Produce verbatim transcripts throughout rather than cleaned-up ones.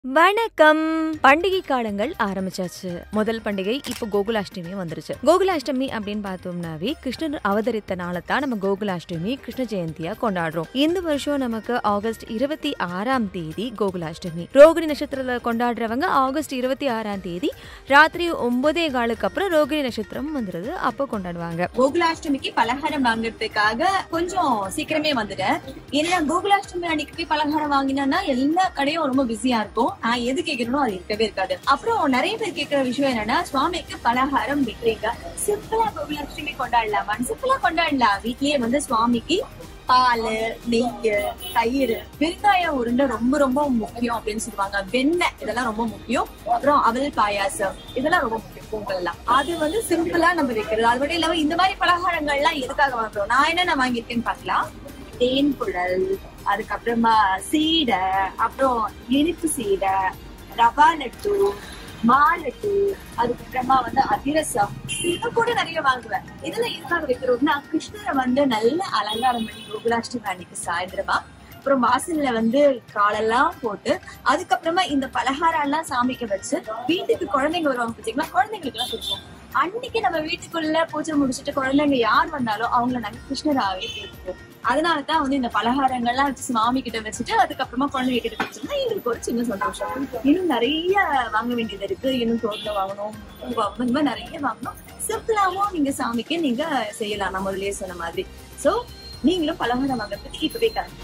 வணக்கம். பண்டிகை காலங்கள் ஆரம்பிச்சாச்சு. முதல் பண்டிகை இப்ப கோகுலாஷ்டமி வந்துருச்சு. கோகுலாஷ்டமி அப்படின்னு பார்த்தோம்னாவே கிருஷ்ணர் அவதரித்த நாளைத்தான் நம்ம கோகுலாஷ்டமி கிருஷ்ண ஜெயந்தியா கொண்டாடுறோம். இந்த வருஷம் நமக்கு ஆகஸ்ட் இருபத்தி ஆறாம் தேதி கோகுலாஷ்டமி. ரோகிணி நட்சத்திரத்துல கொண்டாடுறவங்க ஆகஸ்ட் இருபத்தி ஆறாம் தேதி ராத்திரி ஒன்பதே காலுக்கு அப்புறம் ரோகிணி நட்சத்திரம் வந்துருது, அப்போ கொண்டாடுவாங்க. கோகுலாஷ்டமிக்கு பலகாரம் வாங்குறதுக்காக கொஞ்சம் சீக்கிரமே வந்துட்டேன். ஏன்னா கோகுலாஷ்டமி அன்னைக்கு போய் பலகாரம் வாங்கினா எல்லா கடையும் ரொம்ப பிஸியா இருக்கும். நான் எது கேட்கணும் அது இருக்கவே இருக்காது. அப்புறம் நிறைய பேர் கேட்கிற விஷயம் என்னன்னா, சுவாமிக்கு பலகாரம் விற்கிறீங்க, சிம்பிளா கோகுலாஷ்டமி கொண்டாடலாமான்னு. சிம்பிளா கொண்டாடலாம். வீட்லயே வந்து சுவாமிக்கு பால், நெய், தயிர், வெங்காயம் உருண்டை ரொம்ப ரொம்ப முக்கியம் அப்படின்னு சொல்லுவாங்க. வெண்ணெய் இதெல்லாம் ரொம்ப முக்கியம். அப்புறம் அவல் பாயாசம் இதெல்லாம் ரொம்ப முக்கியம். பொங்கல் எல்லாம் அது வந்து சிம்பிளா நம்ம வைக்கிறது. அது மட்டும் இல்லாம இந்த மாதிரி பலகாரங்கள் எல்லாம் எதுக்காக வாங்குறோம், நான் என்ன நான் வாங்கியிருக்கேன்னு பாக்கலாம். தேன் குழல், அதுக்கப்புறமா சீடை, அப்புறம் இனிப்பு சீடை, ரவா லட்டு, மாலட்டு, அதுக்கப்புறமா வந்து அதிரசம், இது கூட நிறைய வாங்குவேன். இதெல்லாம் எதுக்காக வைக்கிறோம்னா, கிருஷ்ணரை வந்து நல்ல அலங்காரம் பண்ணி கோகுலாஷ்டமி அன்னைக்கு சாயந்தரமா அப்புறம் வாசல்ல வந்து காலெல்லாம் போட்டு அதுக்கப்புறமா இந்த பலகாரம் எல்லாம் சாமிக்க வச்சு வீட்டுக்கு குழந்தைங்க வருவாங்க பார்த்தீங்களா, குழந்தைங்களுக்கு எல்லாம் கொடுப்போம். அன்னைக்கு நம்ம வீட்டுக்குள்ள பூஜை முடிச்சுட்டு குழந்தைங்க யார் வந்தாலும் அவங்கள நாங்க கிருஷ்ணராகவே கேட்போம். அதனாலதான் வந்து இந்த பலகாரங்கள்லாம் வச்சு சுவாமி கிட்ட வச்சுட்டு அதுக்கப்புறமா குழந்தைங்க கிட்ட வச்சோம்னா எங்களுக்கு ஒரு சின்ன சந்தோஷம். இன்னும் நிறைய வாங்க வேண்டியது இருக்கு. இன்னும் தோட்டம் வாங்கணும், பூ வாங்கணும், இந்த மாதிரி நிறைய வாங்கணும். சிம்பிளாவும் நீங்க சாமிக்கு நீங்க செய்யலாம், நம்ம முதலே சொன்ன மாதிரி. சோ நீங்களும் பலகாரம் வாங்குறதுக்கு இப்பவே கிளம்பி.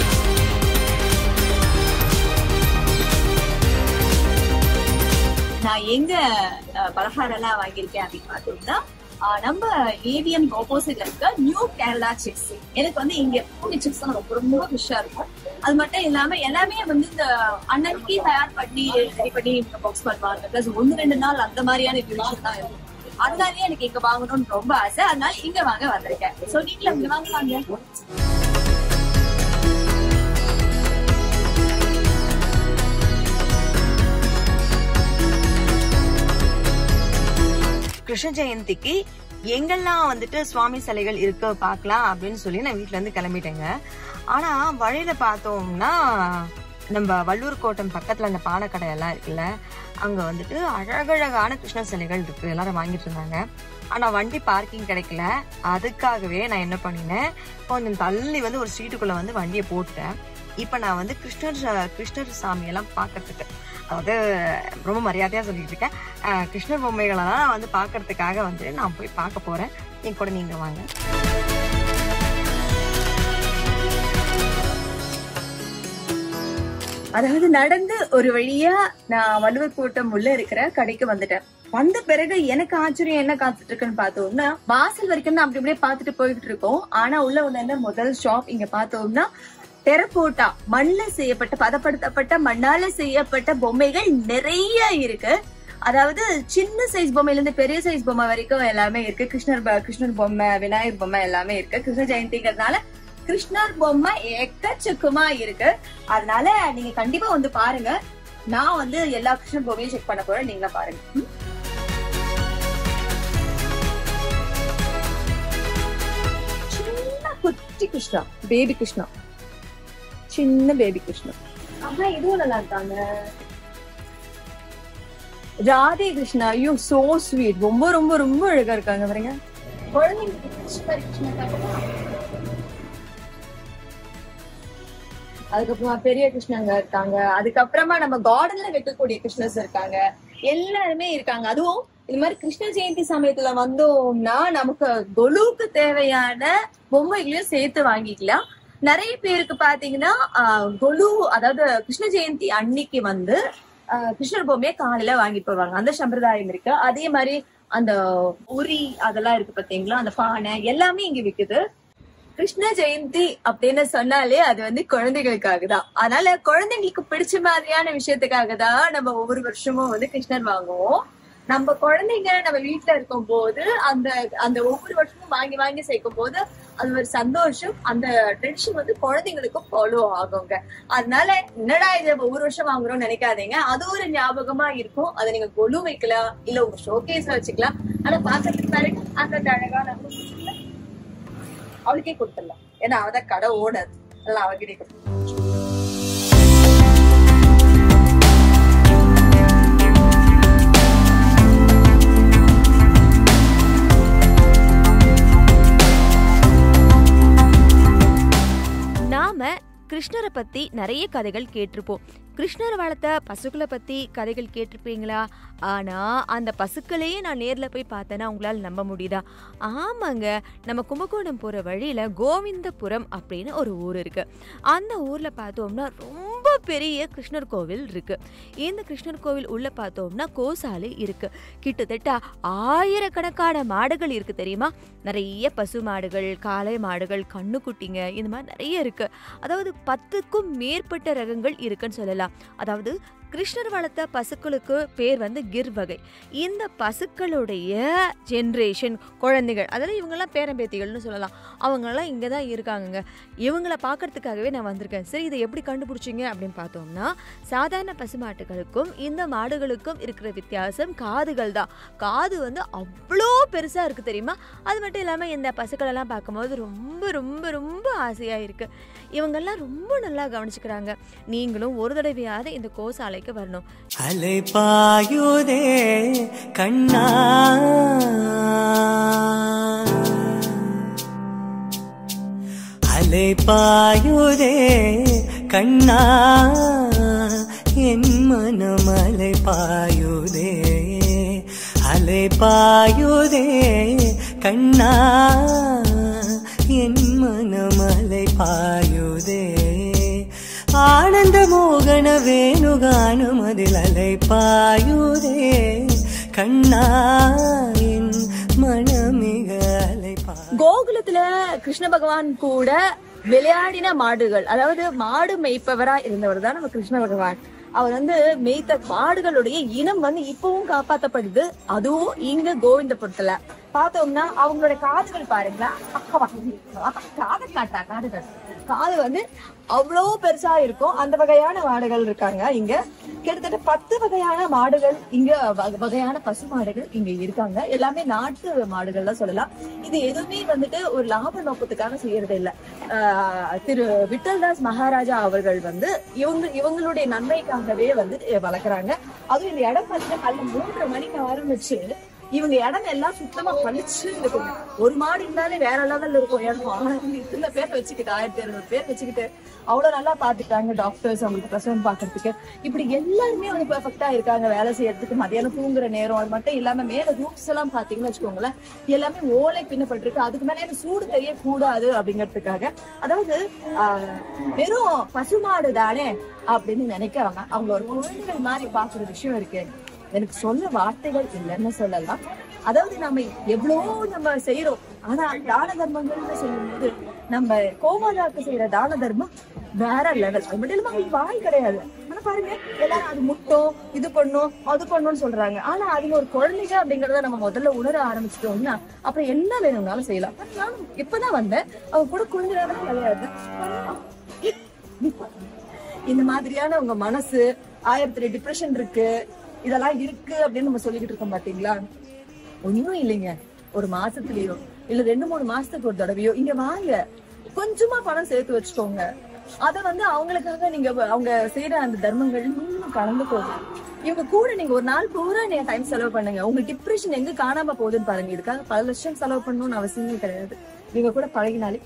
நான் எங்க பலகாரம் எல்லாம் வாங்கியிருக்கேன் அப்படின்னு பார்த்தோம்னா, நம்ம ஏவிஎம் ஆப்போசிட்ல இருக்க நியூ கேரளா சிப்ஸ். எனக்கு வந்து இங்க பூனி சிப்ஸ் தான் ரொம்ப ரொம்ப ஃபிஷ்ஷா இருக்கும். அது மட்டும் இல்லாம எல்லாமே வந்து இந்த அன்னைக்கு தயார் பண்ணி ரெடி பண்ணி பாக்ஸ் பண்ணுவாங்க. பிளஸ் ஒன்னு ரெண்டு நாள் அந்த மாதிரியான விஷயம் தான் இருக்கும். அதனாலயே எனக்கு இங்க வாங்கணும்னு ரொம்ப ஆசை. அதனால இங்க வாங்க வந்திருக்கேன். சோ நீங்களும் இங்க வாங்கலாங்க. கிருஷ்ண ஜெயந்திக்கு எங்கெல்லாம் வந்துட்டு சுவாமி சிலைகள் இருக்க பாக்கலாம் அப்படின்னு சொல்லி நான் வீட்டுல இருந்து கிளம்பிட்டேங்க. ஆனா வழியில பார்த்தோம்னா நம்ம வள்ளூர் கோட்டம் பக்கத்துல அந்த பானைக்கடை எல்லாம் இருக்குல்ல, அங்க வந்துட்டு அழகழகான கிருஷ்ண சிலைகள் இருக்கு, எல்லாரும் வாங்கிட்டு இருந்தாங்க. ஆனா வண்டி பார்க்கிங் கிடைக்கல. அதுக்காகவே நான் என்ன பண்ணினேன், கொஞ்சம் தள்ளி வந்து ஒரு ஸ்ட்ரீட்டுக்குள்ள வந்து வண்டியை போட்டுட்டேன். இப்ப நான் வந்து கிருஷ்ணர் கிருஷ்ணர் சாமியெல்லாம் பாக்கிறதுக்கு, அதாவது ரொம்ப மரியாதையா சொல்லிட்டு இருக்கேன், கிருஷ்ணர் பொம்மைகளெல்லாம் வந்து பாக்குறதுக்காக வந்து நான் போய் பார்க்க போறேன். என் கூட நீங்க வாங்க. அதாவது நடந்து ஒரு வழியா நான் வள்ளுவர் கோட்டம் உள்ள இருக்கிற கடைக்கு வந்துட்டேன். வந்த பிறகு எனக்கு ஆச்சரியம் என்ன காத்துட்டு இருக்குன்னு பார்த்தோம்னா, வாசல் வரைக்கும் தான் அப்படி அப்படியே பாத்துட்டு போயிட்டு இருக்கோம். ஆனா உள்ள வந்து முதல் ஷாப் இங்க பார்த்தோம்னா டெரகோட்டா, மண்ல செய்யப்பட்ட பதப்படுத்தப்பட்ட மண்ணால செய்யப்பட்ட பொம்மைகள் நிறைய இருக்கு. அதாவது சின்ன சைஸ் பொம்மையில இருந்து பெரிய சைஸ் பொம்மை வரைக்கும் எல்லாமே இருக்கு. கிருஷ்ணர் கிருஷ்ணர் பொம்மை, விநாயகர் பொம்மை எல்லாமே இருக்கு. கிருஷ்ண ஜெயந்திங்கிறதுனால கிருஷ்ணர் பொம்மை எக்கச்சக்கமா இருக்கு. அதனால நீங்க கண்டிப்பா வந்து பாருங்க. நான் வந்து எல்லா கிருஷ்ணர் பொம்மையும் செக் பண்ண போறேன், நீங்களா பாருங்க. சின்ன குட்டி கிருஷ்ணா, பேபி கிருஷ்ணா, சின்ன பேபி கிருஷ்ணா. ஆமா இதுவும் நல்லா இருக்காங்க. ராதே கிருஷ்ணா, ஐயோ சோ ஸ்வீட், ரொம்ப ரொம்ப ரொம்ப அழகா இருக்காங்க பாருங்க. அதுக்கப்புறமா பெரிய கிருஷ்ணங்க இருக்காங்க. அதுக்கப்புறமா நம்ம கார்டன்ல வைக்கக்கூடிய கிருஷ்ணர்ஸ் இருக்காங்க. எல்லாருமே இருக்காங்க. அதுவும் இது மாதிரி கிருஷ்ண ஜெயந்தி சமயத்துல வந்தோம்னா நமக்கு கொலுவுக்கு தேவையான பொம்மைகளையும் சேர்த்து வாங்கிக்கலாம். நிறைய பேருக்கு பாத்தீங்கன்னா கொலு, அதாவது கிருஷ்ண ஜெயந்தி அன்னைக்கு வந்து கிருஷ்ணர் பொம்மையை காலையில வாங்கிட்டு போவாங்க. அந்த சம்பிரதாயம் இருக்கு. அதே மாதிரி அந்த உரி அதெல்லாம் இருக்கு பாத்தீங்களா, அந்த பானை எல்லாமே இங்க விக்குது. கிருஷ்ண ஜெயந்தி அப்படின்னு சொன்னாலே அது வந்து குழந்தைகளுக்காக தான். அதனால குழந்தைங்களுக்கு பிடிச்ச மாதிரியான விஷயத்துக்காக தான் நம்ம ஒவ்வொரு வருஷமும் வந்து கிருஷ்ணர் வாங்குவோம். நம்ம குழந்தைங்க நம்ம வீட்டுல இருக்கும் போது அந்த அந்த ஒவ்வொரு வருஷமும் வாங்கி வாங்கி சேர்க்கும் போது அது ஒரு சந்தோஷம். அந்த ட்ரெடிஷன் வந்து குழந்தைங்களுக்கும் ஃபாலோ ஆகுங்க. அதனால என்னடா இதை ஒவ்வொரு வருஷம் வாங்குறோம்னு நினைக்காதீங்க. அது ஒரு ஞாபகமா இருக்கும். அதை நீங்க கொலு வைக்கலாம், இல்ல உங்க ஷோகேஸ் வச்சுக்கலாம். ஆனா பாக்கிறதுக்கு பாருங்க அந்த அழகான அவளுக்கே கொடுத்துடலாம். ஏன்னா அவதான் கடை ஓடாது, அதெல்லாம் அவகிட்டே கொடுத்துடலாம். கிருஷ்ணரை பத்தி நிறைய கதைகள் கேட்டிருப்போம். கிருஷ்ணர் வளர்த்த பசுக்களை பத்தி கதைகள் கேட்டிருப்பீங்களா? ஆனா அந்த பசுக்களையே நான் நேர்ல போய் பார்த்தேன்னா உங்களால் நம்ப முடியுதா? ஆமாங்க, நம்ம கும்பகோணம் போற வழியில கோவிந்தபுரம் அப்படின்னு ஒரு ஊர் இருக்கு. அந்த ஊர்ல பார்த்தோம்னா ரொம்ப பெரிய கிருஷ்ணர் கோவில் இருக்கு. இந்த கிருஷ்ணர் கோவில் உள்ள பார்த்தோம்னா கோசாலை இருக்கு. கிட்டத்தட்ட ஆயிரக்கணக்கான மாடுகள் இருக்கு தெரியுமா? நிறைய பசு மாடுகள், காளை மாடுகள், கண்ணுக்குட்டிங்க, இந்த மாதிரி நிறைய இருக்கு. அதாவது பத்துக்கும் மேற்பட்ட ரகங்கள் இருக்குன்னு சொல்லலாம். அதாவது கிருஷ்ணர் வளர்த்த பசுக்களுக்கு பேர் வந்து கிர் வகை. இந்த பசுக்களுடைய ஜென்ரேஷன் குழந்தைகள், அதாவது இவங்கெல்லாம் பேரம்பேத்திகள்னு சொல்லலாம், அவங்கெல்லாம் இங்கே தான் இருக்காங்கங்க. இவங்கள பார்க்கறதுக்காகவே நான் வந்திருக்கேன். சரி, இதை எப்படி கண்டுபிடிச்சிங்க அப்படின்னு பார்த்தோம்னா, சாதாரண பசுமாட்டுகளுக்கும் இந்த மாடுகளுக்கும் இருக்கிற வித்தியாசம் காதுகள் தான். காது வந்து அவ்வளோ பெருசாக இருக்குது தெரியுமா? அது மட்டும் இல்லாமல் இந்த பசுக்களெல்லாம் பார்க்கும்போது ரொம்ப ரொம்ப ரொம்ப ஆசையாக இருக்குது. இவங்கெல்லாம் ரொம்ப நல்லா கவனிச்சுக்கிறாங்க. நீங்களும் ஒரு தடவையாவது இந்த கோசாலைக்கு வரணும். அலை பாயுதே கண்ணா, அலை பாயுதே கண்ணா, என் மனம் அலை பாயுதே, அலை பாயுதே கண்ணா, என் மனம் அலை பாயுதே, ஆனந்த மோகன வேணுகானம் அதில் அலை பாயுதே கண்ணா, என் மனமிக அலை பா. கோகுலத்துல கிருஷ்ண பகவான் கூட விளையாடின மாடுகள், அதாவது மாடு மேய்ப்பவரா இருந்தவர் தான் நம்ம கிருஷ்ண பகவான். அவர் வந்து மேய்த்த மாடுகளுடைய இனம் வந்து இப்பவும் காப்பாற்றப்படுது. அதுவும் இங்க கோவிந்தபுரத்துல பார்த்தோம்னா அவங்களோட காதுகள் பாருங்களா, காது காட்டா காதுகள் காது வந்து அவ்வளோ பெருசா இருக்கும். அந்த வகையான மாடுகள் இருக்காங்க இங்க. கிட்டத்தட்ட பத்து வகையான மாடுகள் இங்க, வகையான பசு மாடுகள் இங்க இருக்காங்க. எல்லாமே நாட்டு மாடுகள் தான் சொல்லலாம். இது எதுவுமே வந்துட்டு ஒரு லாப நோக்கத்துக்காக செய்யறது இல்லை. ஆஹ் திரு விட்டல்தாஸ் மகாராஜா அவர்கள் வந்து இவங்க இவங்களுடைய நன்மைக்காகவே வந்து வளர்க்குறாங்க. அதுவும் இந்த இடம் பார்த்தீங்கன்னா காலைல மூன்றரை மணிக்கு ஆரம்பிச்சு இவங்க இடம் எல்லாம் சுத்தமா பழிச்சு இருக்குங்க. ஒரு மாடு இருந்தாலே வேற லெவல்ல இருக்கும் இடம். ஆனா இத்தனை பேர் வச்சுக்கிட்டு, ஆயிரத்தி இருநூறு பேர் வச்சுக்கிட்டு அவ்வளவு நல்லா பாத்துட்டாங்க டாக்டர்ஸ் அவங்களுக்கு பிரசவம் பாக்குறதுக்கு. இப்படி எல்லாருமே வந்து பெர்ஃபெக்டா இருக்காங்க வேலை செய்யறதுக்கு. மதியானம் தூங்குற நேரம் அது மட்டும் இல்லாம மேல ரூப்ஸ் எல்லாம் பாத்தீங்கன்னு வச்சுக்கோங்களேன், எல்லாமே ஓலை பின்னப்பட்டிருக்கு. அதுக்கு மேல எனக்கு சூடு தெரியக்கூடாது அப்படிங்கிறதுக்காக. அதாவது ஆஹ் வெறும் பசுமாடு தானே அப்படின்னு நினைக்காம அவங்க ஒரு குழந்தைகள் மாதிரி பாக்குற விஷயம் இருக்கு. எனக்கு சொல்ல வார்த்தைகள் இல்லைன்னு சொல்லலாம். அதாவது நம்ம எவ்வளவோ நம்ம செய்யறோம், ஆனா தான தர்மங்கள்னு சொல்லும் போது நம்ம கோமாதாக்கு செய்யற தான தர்மம் வேற லெவல். அது மட்டும் இல்லாம அவங்களுக்கு வாய் கிடையாது. ஆனா பாருங்க, எல்லாரும் அது முட்டும், இது பண்ணும், அது பண்ணும்னு சொல்றாங்க. ஆனா அதுல ஒரு குழந்தைங்க அப்படிங்கறத நம்ம முதல்ல உணர ஆரம்பிச்சிட்டோம்னா அப்புறம் என்ன வேணும்னாலும் செய்யலாம். நானும் இப்பதான் வந்தேன், அவங்க கூட குழந்தைங்க கிடையாது. இந்த மாதிரியான உங்க மனசு, ஆயிரத்தி டிப்ரெஷன் இருக்கு, இதெல்லாம் இருக்கு அப்படின்னு நம்ம சொல்லிக்கிட்டு இருக்கோம் பாத்தீங்களா? ஒண்ணும் இல்லைங்க. ஒரு மாசத்துலயோ இல்ல ரெண்டு மூணு மாசத்துக்கு ஒரு தடவையோ இங்க வாங்க, கொஞ்சமா பணம் சேர்த்து வச்சுக்கோங்க. அத வந்து அவங்களுக்காக நீங்க அவங்க செய்யற அந்த தர்மங்கள் இன்னும் கலந்து போகும். இவங்க கூட நீங்க ஒரு நாள் பூரா நீங்க டைம் செலவு பண்ணுங்க. உங்க டிப்ரெஷன் எங்க காணாம போகுதுன்னு பாருங்க. இதுக்காக பல லட்சம் செலவு பண்ணணும்னு அவசியமே கிடையாது. நீங்க கூட பழகினாலே.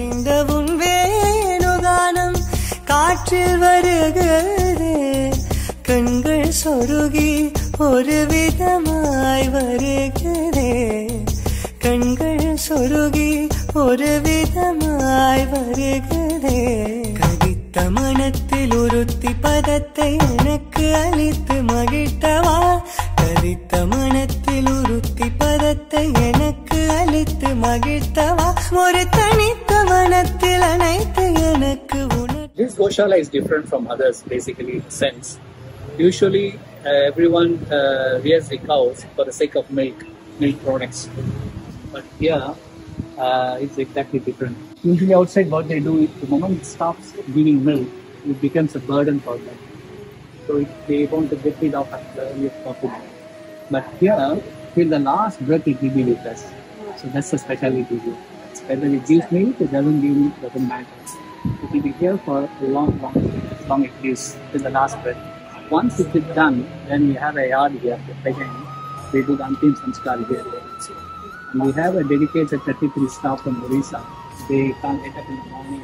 காற்றில் வருகிறது கண்கள் சொருகி ஒரு விதமாய் வருகிறே, கண்கள் சொருகி ஒரு விதமாய் வருகிறே, கதித்த மனத்தில் உறுத்தி பதத்தை எனக்கு அளித்து மகிழ்த்தவா, கதித்த மனத்தில் உறுத்தி பதத்தை எனக்கு அளித்து மகிழ்த்தவா, ஒரு தனித்த மனத்தில் அனைத்து எனக்கு உணர். This Goshala is different from others basically in a sense. Usually uh, everyone uh, rears the cows for the sake of milk, milk products. But here uh, it's exactly different. Usually outside what they do is the moment it stops giving milk, it becomes a burden for them. So it, they want to get rid of it the earliest possible. But here, till the last breath it will be with us. So that's the speciality here. Whether it gives milk, it doesn't give milk, doesn't matter. It will be here for a long, long, long it gives till the last breath. Once it is done, then we have a yard here. Again, we do the Antim Sanskar here. And we have a dedicated thirty-three staff from Orissa. They can't get up in the morning and give a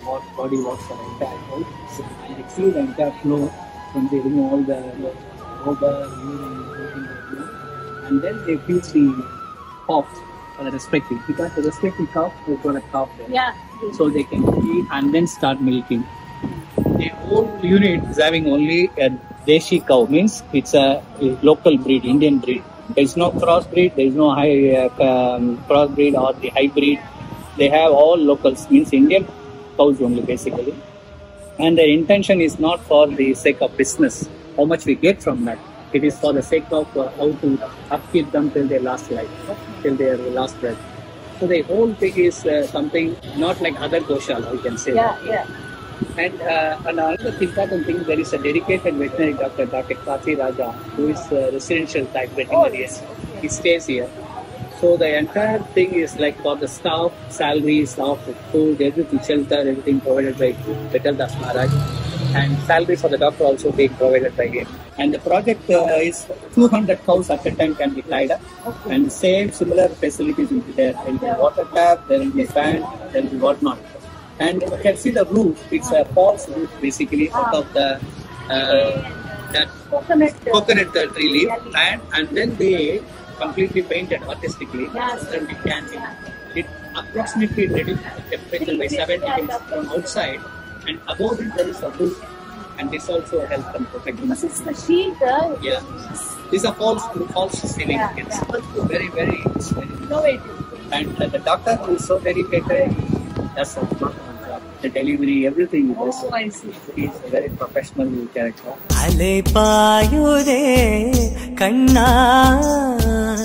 what body works for the entire body. And they clean the entire floor when they remove all the rubber, urine, everything they do. And then they feel the cough for the respiratory. Because the respiratory cough, they've got a cough there. Yeah. So they can feed and then start milking. The whole unit is having only a Deshi cow, means it's a, a local breed, Indian breed. There is no crossbreed, there is no high uh, um, crossbreed or the hybrid. They have all locals, means Indian cows only basically. And their intention is not for the sake of business, how much we get from that. It is for the sake of uh, how to upkeep them till their last life, till their last breath. So the whole thing is uh, something not like other goshala, we can say. Yeah, yeah. And uh, another important thing, there is a dedicated veterinary doctor, Doctor Kathi Raja, who is a residential type veterinarian. He stays here. So the entire thing is like for the staff, salary, staff, food, everything, shelter, everything provided by Vital Das Maharaj. And salary for the doctor also being provided by him. And the project uh, is two hundred cows at a time can be tied up. Okay. And the same similar facilities will be there. There will be water tap, there will be fan, there will be whatnot. And you can see the roof, it's a false roof basically out of the uh, that Coconut. coconut uh, tree leaf. And, and then they completely painted artistically. Yes. So then we can it approximately reduces the temperature by seventy degrees from outside. And above it there is a roof. And this also helps them protect them. This is the sheet. Uh, Yeah. These are false false ceiling. Yeah, It's yeah. very, very, it's very innovative. And uh, the doctor who is so dedicated, that's a job. The delivery, everything he does. Oh, I see. He's a very professional character. அலை பாயுதே கண்ணா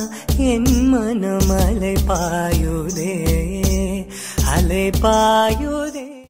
என் மனம் அலை பாயுதே அலை பாயு